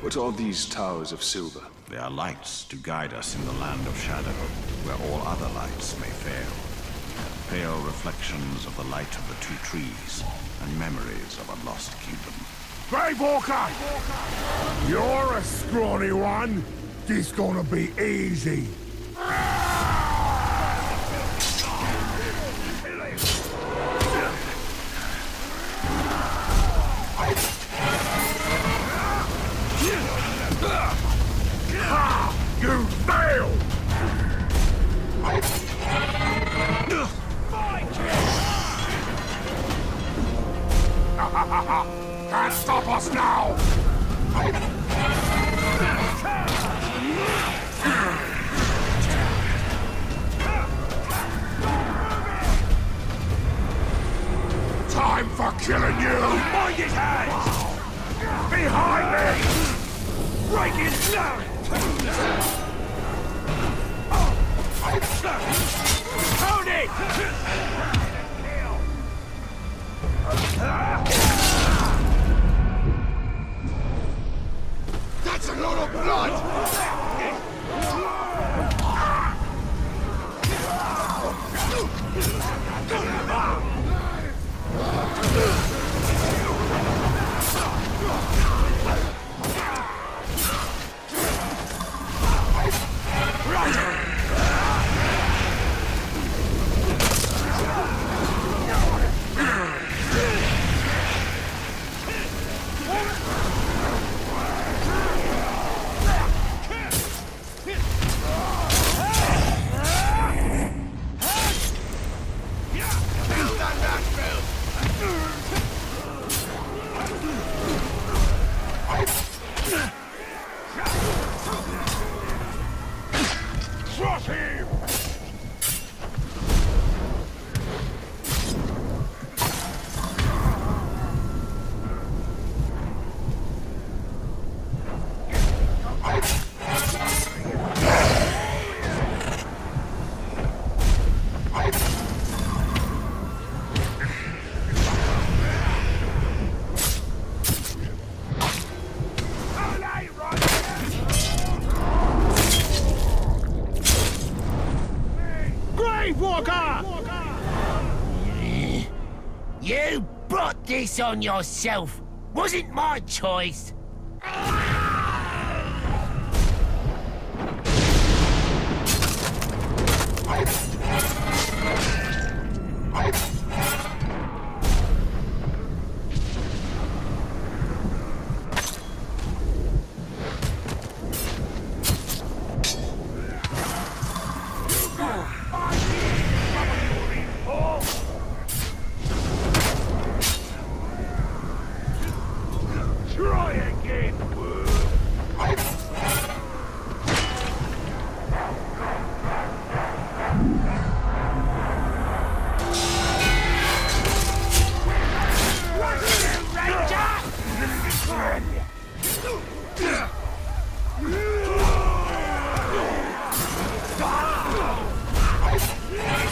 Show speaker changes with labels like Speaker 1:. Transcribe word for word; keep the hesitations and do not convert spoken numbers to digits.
Speaker 1: What are these towers of silver?
Speaker 2: They are lights to guide us in the land of shadow, where all other lights may fail. Pale reflections of the light of the two trees, and memories of a lost kingdom.
Speaker 3: Gravewalker! You're a scrawny one. This gonna be easy. You failed! Can't stop us now! Time for killing you!
Speaker 4: Mind his hands!
Speaker 3: Behind me!
Speaker 4: Break his neck! Tony!
Speaker 3: That's a lot of blood!
Speaker 5: You brought this on yourself. Wasn't my choice.
Speaker 4: Try again, Ranger!